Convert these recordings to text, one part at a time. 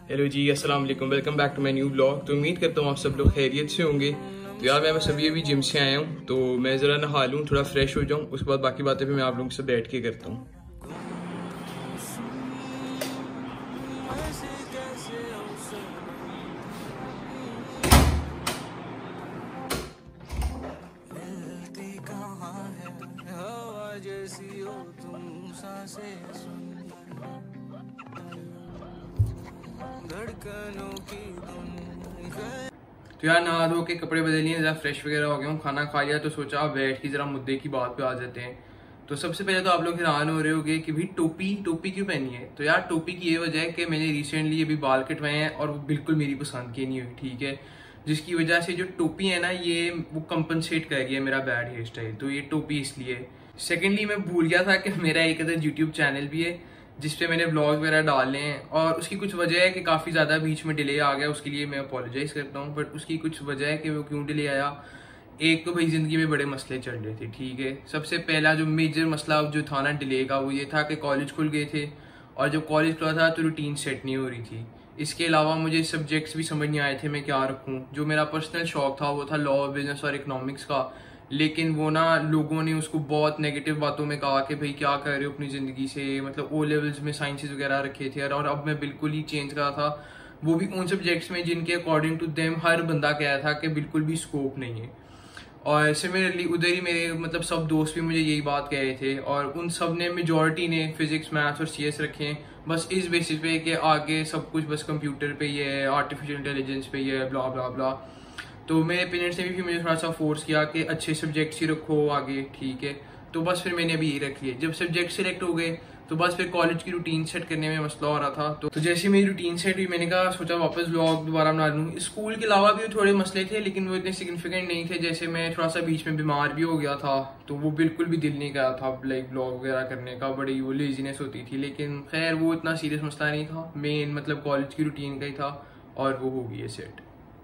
Hello ji, अस्सलाम वालेकुम, welcome back to my new blog. तो उम्मीद करता हूँ आप सब लोग खैरियत से होंगे। तो यार मैं बस अभी जिम से आया हूँ, तो मैं ज़रा नहा लूँ, थोड़ा फ्रेश हो जाऊँ, उसके बाद बाकी बातें फिर मैं आप लोगों से बैठ के करता हूँ। तो यार नहा धो के कपड़े बदल लिए, ज़रा फ्रेश वगैरह हो गया हूँ, खाना खा लिया, तो सोचा बैठ के ज़रा मुद्दे की बात पे आ जाते हैं। तो सबसे पहले तो आप लोग हैरान हो रहे होंगे कि भाई टोपी क्यों पहनी है। तो यार टोपी की ये वजह है कि मैंने रिसेंटली अभी बाल कटवाए हैं और वो बिल्कुल मेरी पसंद की नहीं हुई, ठीक है। जिसकी वजह से जो टोपी है ना, ये वो कंपनसेट कर गया मेरा बैड हेयर स्टाइल। तो ये टोपी इसलिए। सेकेंडली मैं भूल गया था कि मेरा एक अदर यूट्यूब चैनल भी है जिसपे मैंने ब्लॉग वगैरह डालने हैं, और उसकी कुछ वजह है कि काफ़ी ज़्यादा बीच में डिले आ गया। उसके लिए मैं अपोलोजाइज करता हूँ, बट उसकी कुछ वजह है कि वो क्यों डिले आया। एक तो भाई ज़िंदगी में बड़े मसले चल रहे थे, ठीक है। सबसे पहला जो मेजर मसला जो था ना डिले का, वो ये था कि कॉलेज खुल गए थे, और जब कॉलेज खुला था तो रूटीन सेट नहीं हो रही थी। इसके अलावा मुझे सब्जेक्ट्स भी समझ नहीं आए थे मैं क्या रखूँ। जो मेरा पर्सनल शौक था वो था लॉ, बिजनेस और इकोनॉमिक्स का, लेकिन वो ना लोगों ने उसको बहुत नेगेटिव बातों में कहा कि भाई क्या कर रहे हो अपनी ज़िंदगी से, मतलब ओ लेवल्स में साइंसेस वगैरह रखे थे। और अब मैं बिल्कुल ही चेंज करा था, वो भी उन सब्जेक्ट्स में जिनके अकॉर्डिंग टू देम हर बंदा कह रहा था कि बिल्कुल भी स्कोप नहीं है। और सिमिलरली उधर ही मेरे मतलब सब दोस्त भी मुझे यही बात कह रहे थे, और उन सब ने मेजॉरिटी ने फिजिक्स, मैथ्स और सीएस रखे हैं, बस इस बेसिस पे कि आगे सब कुछ बस कंप्यूटर पे ही है, आर्टिफिशियल इंटेलिजेंस पे ही है, ब्ला ब्ला ब्ला। तो मेरे पेरेंट्स ने भी मुझे थोड़ा सा फोर्स किया कि अच्छे सब्जेक्ट्स ही रखो आगे, ठीक है। तो बस फिर मैंने अभी यही रख लिए। जब सब्जेक्ट सिलेक्ट हो गए तो बस फिर कॉलेज की रूटीन सेट करने में मसला हो रहा था। तो जैसे मेरी रूटीन सेट हुई, मैंने कहा सोचा वापस व्लॉग दोबारा बना लूँ। स्कूल के अलावा भी थोड़े मसले थे, लेकिन वो इतने सिग्निफिकेंट नहीं थे। जैसे मैं थोड़ा सा बीच में बीमार भी हो गया था, तो वो बिल्कुल भी दिल नहीं करा था लाइक व्लॉग वगैरह करने का, बड़ी वो लेजीनेस होती थी। लेकिन खैर वो इतना सीरियस मसला नहीं था, मेन मतलब कॉलेज की रूटीन का ही था, और वो हो गई है सेट।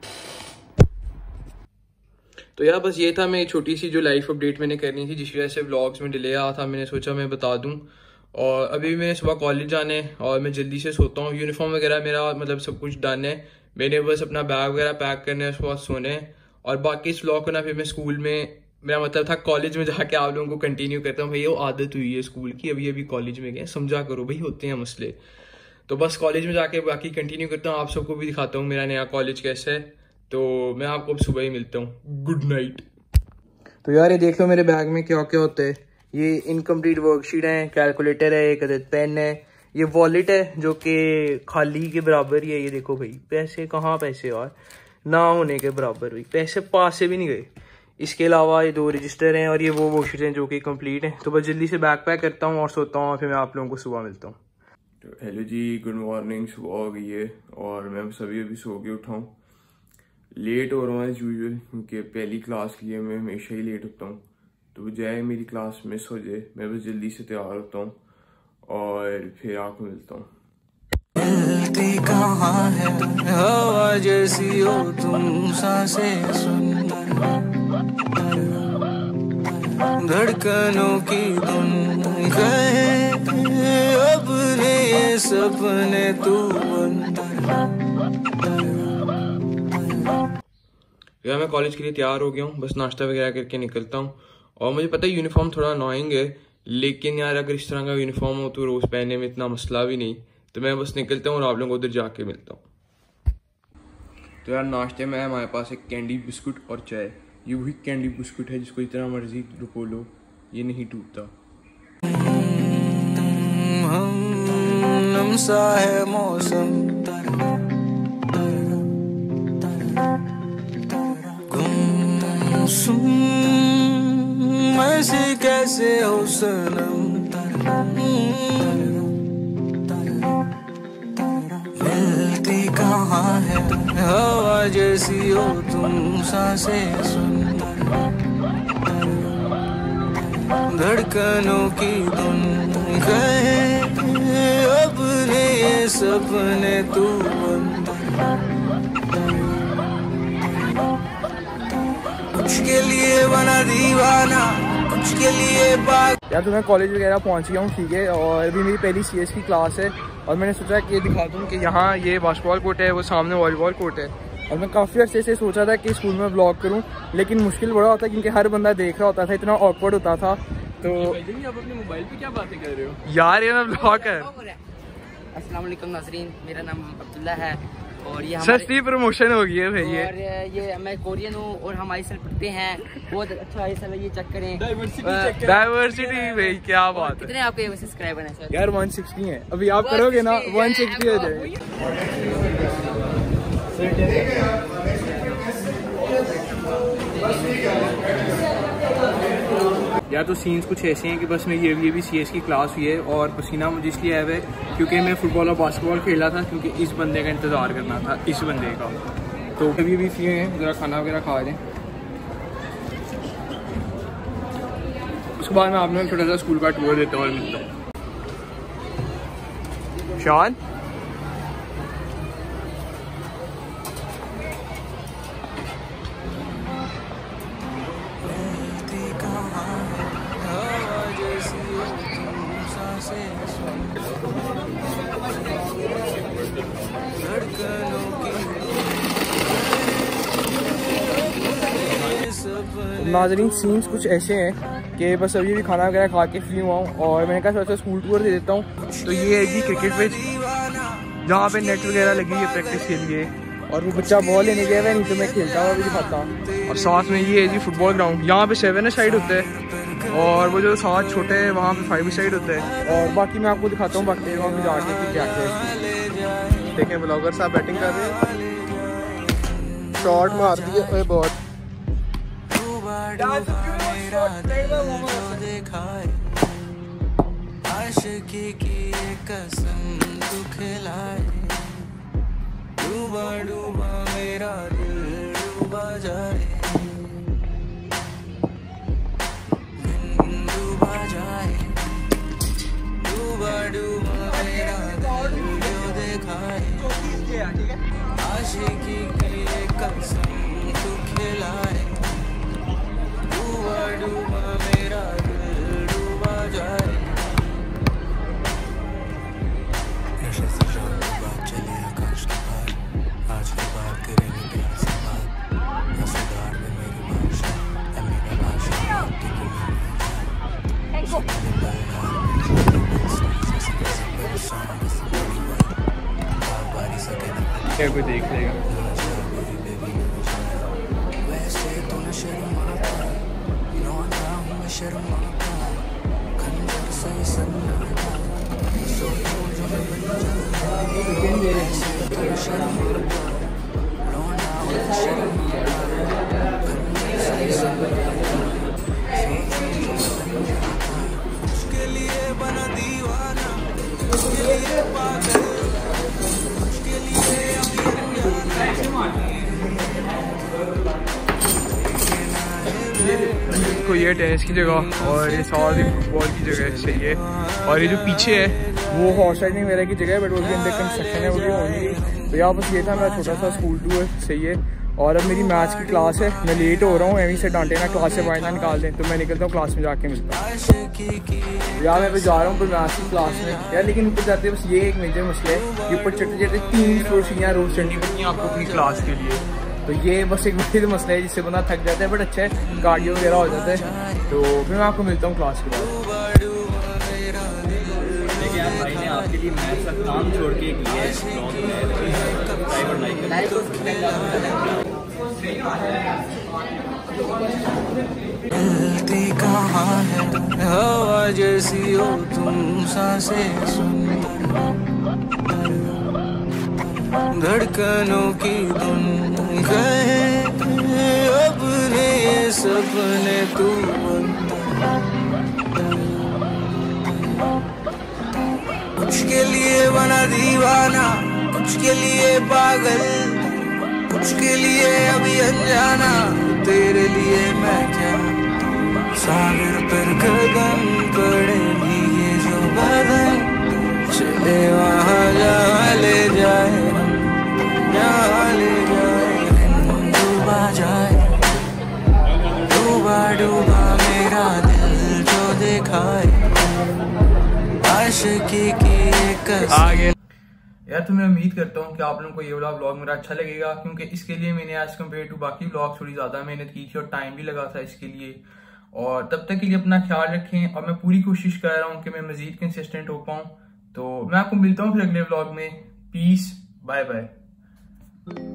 तो यार बस ये था मेरी छोटी सी जो लाइफ अपडेट मैंने करनी थी, जिसकी वजह से व्लॉग्स में डिले आया था। मैंने सोचा मैं बता दूं। और अभी भी मैंने सुबह कॉलेज जाना है और मैं जल्दी से सोता हूँ। यूनिफॉर्म वगैरह मेरा मतलब सब कुछ डन है, मैंने बस अपना बैग वगैरह पैक करना है, उसके बाद सोने हैं। और बाकी इस व्लॉग को ना फिर मैं स्कूल में, मेरा मतलब था कॉलेज में जाके आप लोगों को कंटिन्यू करता हूँ। भैया वो आदत हुई है स्कूल की, अभी कॉलेज में गए, समझा करो भाई, होते हैं मसले। तो बस कॉलेज में जाके बाकी कंटिन्यू करता हूँ, आप सबको भी दिखाता हूँ मेरा नया कॉलेज कैसा है। तो मैं आपको अब सुबह ही मिलता हूँ, गुड नाइट। तो यार ये देख लो मेरे बैग में क्या क्या होता है। ये इनकम्प्लीट वर्कशीट है, कैलकुलेटर है, एक अदद पेन है, ये वॉलेट है जो कि खाली के बराबर ही है। ये देखो भाई, पैसे कहाँ, पैसे यार ना होने के बराबर भाई, पैसे पास से भी नहीं गए। इसके अलावा ये 2 रजिस्टर हैं, और ये वो वर्कशीट हैं जो कि कंप्लीट हैं। तो बस जल्दी से बैग पैक करता हूँ और सोता हूँ, फिर मैं आप लोगों को सुबह मिलता हूँ। तो हेलो जी, गुड मॉर्निंग। सुबह हो गई है और मैं सभी अभी सो के उठा हूँ। लेट हो रहा हूँ एज यूजुअल, क्योंकि पहली क्लास के लिए मैं हमेशा ही लेट होता हूँ। तो बजाय मेरी क्लास मिस हो जाए, मैं बस जल्दी से तैयार होता हूँ और फिर आपको मिलता हूँ। मिलती कहाँ है हवा जैसी हो तुम, सांसें सुंदर, धड़कनों की धुन कहे अपने ये सपने तू यार मैं कॉलेज के लिए तैयार हो गया हूँ, बस नाश्ता वगैरह करके निकलता हूँ। और मुझे पता है यूनिफॉर्म थोड़ा अनोइंग है, लेकिन यार अगर इस तरह का यूनिफॉर्म हो तो रोज़ पहनने में इतना मसला भी नहीं। तो मैं बस निकलता हूँ और आप लोगों को उधर जाके मिलता हूँ। तो यार नाश्ते में हमारे पास एक कैंडी बिस्कुट और चाय। ये वही कैंडी बिस्कुट है जिसको जितना मर्जी रुको लो, ये नहीं टूटता। सा है मौसम, ऐसे कैसे हो सनम, मिलती कहाँ है हवा जैसी हो तुम, सांसें सुंदर, धड़कनों की धुन कहे अपने ये सपने तू कुछ के लिए बना दीवाना, कुछ के लिए पागल। यार तो मैं कॉलेज वगैरह पहुंच गया हूँ, ठीक है। और अभी मेरी पहली CS की क्लास है और मैंने सोचा कि ये दिखा दूँ कि यहाँ ये बास्केटबॉल कोर्ट है, वो सामने वॉलीबॉल कोर्ट है। और मैं काफ़ी अर्से से सोचा था कि स्कूल में व्लॉग करूँ, लेकिन मुश्किल बड़ा होता है क्योंकि हर बंदा देख रहा होता था, इतना ऑकवर्ड होता था। तो आप अपने मोबाइल पे क्या बातें कर रहे हो यार, ये मैं व्लॉग कर। अस्सलाम वालेकुम नाज़रीन, मेरा नाम अब्दुल्ला है और ये सस्ती प्रमोशन हो गई है भाई। और ये मैं कोरियन हूँ और हम आईएसएल पढ़ते हैं। बहुत अच्छा आईएसएल है, ये चेक करें। डाइवर्सिटी भाई, क्या बात है। कितने आपके सब्सक्राइबर हैं सर? यार 160 है। अभी आप करोगे ना 160 हो जाएगा। यार तो सीन्स कुछ ऐसे हैं कि बस मैं ये भी CS की क्लास हुई है और पसीना मुझे इसलिए आया है क्योंकि मैं फुटबॉल और बास्केटबॉल खेला था, क्योंकि इस बंदे का इंतज़ार करना था, इस बंदे का। तो अभी भी फ्री हैं, ज़रा खाना वगैरह खा दें। उसके बाद मैं आप लोगों को छोटा सा स्कूल का टूर देता हूँ और मिलता हूँ। शान नाज़रीन, सीन्स कुछ ऐसे हैं कि बस अभी भी खाना वगैरह खा के फ्री हुआ हूँ और मैंने कहा थोड़ा सा स्कूल टूर दे देता हूँ। तो ये है जी क्रिकेट पिच, जहाँ पे नेट वगैरह लगी है प्रैक्टिस के लिए, और वो बच्चा बॉल लेने गया है, नहीं तो मैं खेलता हुआ भी दिखाता। और साथ में ये है जी फुटबॉल ग्राउंड, यहाँ पे 7 साइड होता है और वो जो 7 छोटे है वहाँ पे 5 साइड होता है। और बाकी मैं आपको दिखाता हूँ बाकी वहाँ पे जाके कि क्या क्या देखें। ब्लॉगर साहब बैटिंग कर रहे हैं, शॉट मार दिए बहुत। आशिकी की कसम तू खिलाए, डूबा डूबा मेरा दिल डूबा जाए, डूबा जाए, डूबा डूबा मेरा दिल जो दिखाए, आशिकी की कसम तू खिलाए, डूबा डूबा मेरा दिल डूबा जाए। नशे से शाम की बात चले आकाश के पार, आज की बात करेंगे प्यार से बात, हंसदार में मेरी भाषा है, मेरा भाषा क्या कोई देख लेगा। वैसे तो न शर्माता, रोता हूँ शर्माता, खंजर से सन्नाटा, सोचो जो मैं बन जाऊँ, वैसे तो न शर्माता, रोना हूँ शर्माता, खंजर से सन्नाटा, सोचो जो मैं बन जाता, उसके लिए बना दीवाना, उसके लिए पागल, उसके लिए को ये टेनिस की जगह और ये सारी फुटबॉल की जगह सही है। और ये जो पीछे है वो हॉर्स राइडिंग वगैरह की जगह है, बट वो भी अंदर कंस्ट्रक्शन है, वो भी होगी। तो यहाँ बस ये था मेरा छोटा सा स्कूल टूर, सही है। और अब मेरी मैथ्स की क्लास है, मैं लेट हो रहा हूँ, एवं से डांटे ना क्लास से बाहर ना निकाल दें, तो मैं निकलता हूँ, क्लास में जाके मिलता हूँ। यार मैं जा रहा हूँ पर मैथ्स की क्लास में यार, लेकिन ऊपर जाते बस ये एक मेजर मसला है, ये ऊपर चढ़ते चढ़ते 3 फ्लोर सीढ़ियाँ रोज चढ़नी पड़ती हैं आपको अपनी क्लास के लिए। तो ये बस एक बड़ी मसला है जिससे बंदा थक जाता है, बट अच्छा है, कार्डियो वगैरह हो जाता है। तो फिर मैं आपको मिलता हूँ क्लास के बाद। भाई ने आपके लिए मैथ्स का काम छोड़ के गलती कहाँ है, हवा जैसी हो तुम सांसें सुन, धड़कनों की धुन गए अपने ये सपने तू कुछ के लिए बना दीवाना, कुछ के लिए पागल, कुछ के लिए अभी अनजाना, तेरे लिए मैं क्या, सागर पर कदम पड़े ये जो बदन, चले वहाँ जहाँ ले जाए, जहाँ ले जाए, डूबा जाए, डूबा डूबा मेरा दिल जो दिखाए आशिकी की आगे यार। तो मैं उम्मीद करता हूँ कि आप लोगों को ये वाला व्लॉग मेरा अच्छा लगेगा, क्योंकि इसके लिए मैंने एज कम्पेयर टू बाकी व्लॉग थोड़ी ज्यादा मेहनत की थी और टाइम भी लगा था इसके लिए। और तब तक के लिए अपना ख्याल रखें, और मैं पूरी कोशिश कर रहा हूँ कि मैं मजीद कंसिस्टेंट हो पाऊँ। तो मैं आपको मिलता हूँ फिर अगले व्लॉग में। Peace, bye bye.